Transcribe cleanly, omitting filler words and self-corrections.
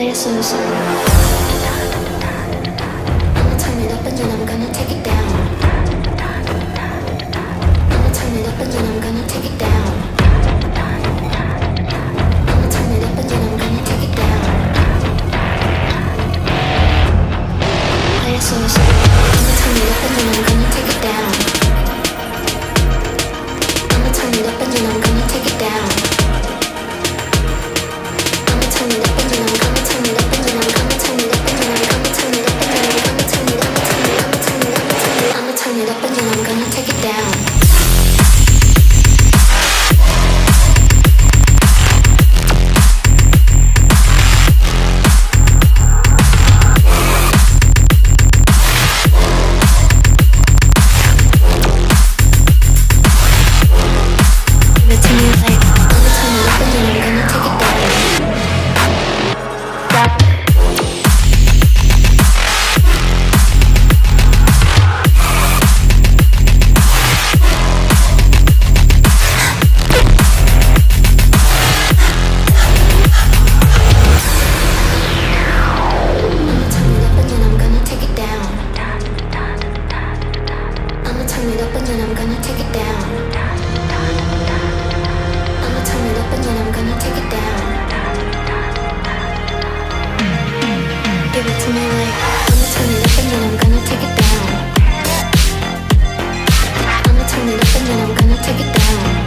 Play it slow, slow. I'ma turn it up and then I'm gonna take it down. I'ma turn it up and then I'm gonna take it down. I'ma turn it up and then I'm gonna take it down. Play it slow, slow. I'ma turn it up and then I'm gonna take it down. I'ma turn it up and then I'm gonna take it down. I'ma turn it up and then I'm gonna turn it up and then I'm gonna turn it up and then I'm gonna turn it up and then I'm gonna turn it up and then I'm gonna turn it up and then I'ma turn it up and then I'm gonna take it down. Turn it up and then I'm gonna take it down. I'ma turn it up and then I'm gonna take it down. Give it to me like I'ma turn it up and then I'm gonna take it down. I'ma turn it up and then I'm gonna take it down.